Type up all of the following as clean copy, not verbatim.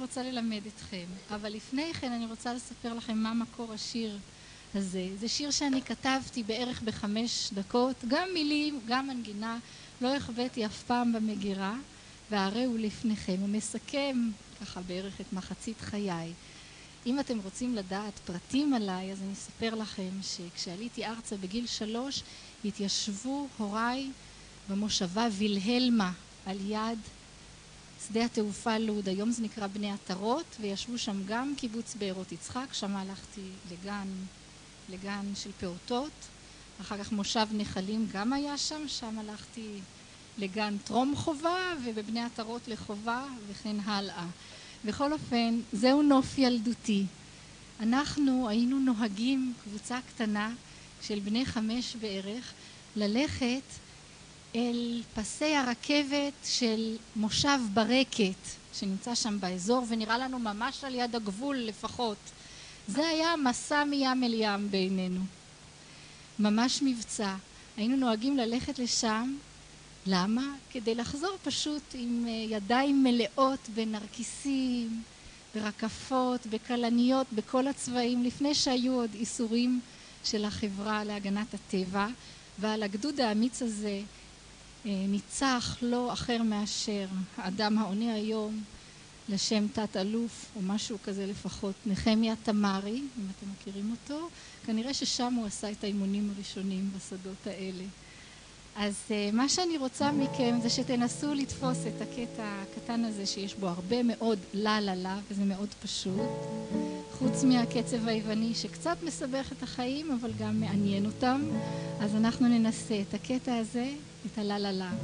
רוצה ללמד אתכם, אבל לפני כן אני רוצה לספר לכם מה מקור השיר הזה. זה שיר שאני כתבתי בערך ב5 דקות, גם מילים, גם מנגינה, לא החבאתי אף פעם במגירה, והרי הוא לפניכם. הוא מסכם ככה בערך את מחצית חיי. אם אתם רוצים לדעת פרטים עליי, אז אני אספר לכם שכשעליתי ארצה בגיל 3, התיישבו הוריי במושבה וילהלמה על יד שדה התעופה לוד, היום זה נקרא בני עטרות, וישבו שם גם קיבוץ בארות יצחק, שם הלכתי לגן של פעוטות, אחר כך מושב נחלים גם היה שם, שם הלכתי לגן טרום חובה, ובבני עטרות לחובה וכן הלאה. בכל אופן, זהו נוף ילדותי. אנחנו היינו נוהגים, קבוצה קטנה של בני 5 בערך, ללכת אל פסי הרכבת של מושב ברקת, שנמצא שם באזור, ונראה לנו ממש על יד הגבול לפחות. זה היה מסע מים אל ים בינינו. ממש מבצע. היינו נוהגים ללכת לשם. למה? כדי לחזור פשוט עם ידיים מלאות בנרקיסים, ברקפות, בקלניות, בכל הצבעים, לפני שהיו עוד איסורים של החברה להגנת הטבע, ועל הגדוד האמיץ הזה ניצח לא אחר מאשר האדם העונה היום לשם תת אלוף או משהו כזה לפחות, נחמיה תמרי, אם אתם מכירים אותו. כנראה ששם הוא עשה את האימונים הראשונים בשדות האלה. אז מה שאני רוצה מכם זה שתנסו לתפוס את הקטע הקטן הזה שיש בו הרבה מאוד לה לה לה, וזה מאוד פשוט, חוץ מהקצב היווני שקצת מסבך את החיים אבל גם מעניין אותם. אז אנחנו ננסה את הקטע הזה, את הלה לה לה.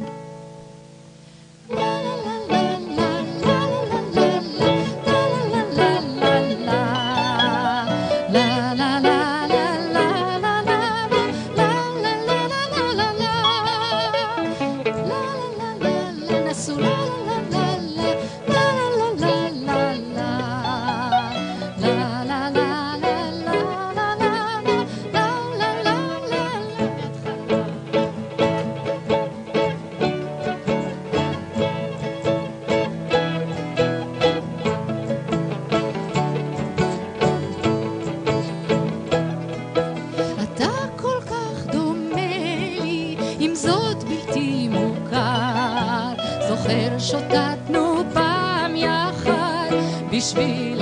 שוטטנו פעם יחד בשביל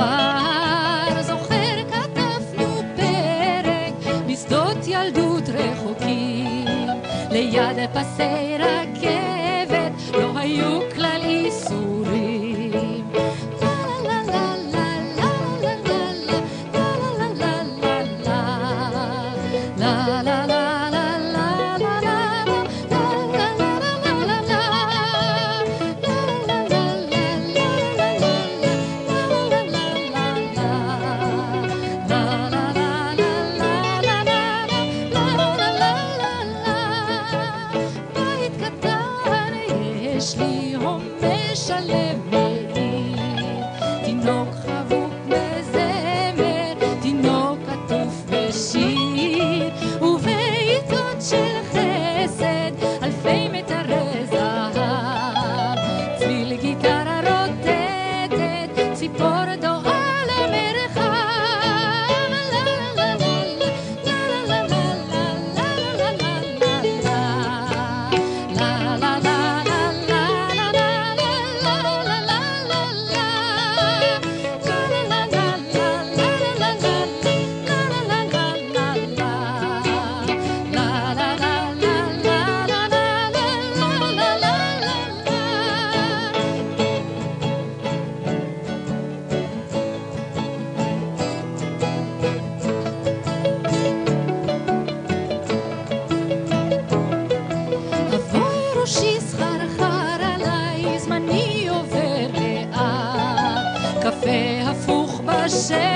עפר, זוכר כתבנו פרק בשדות ילדות רחוקים, ליד פסי רכבת לא היו כלל איסורים. Say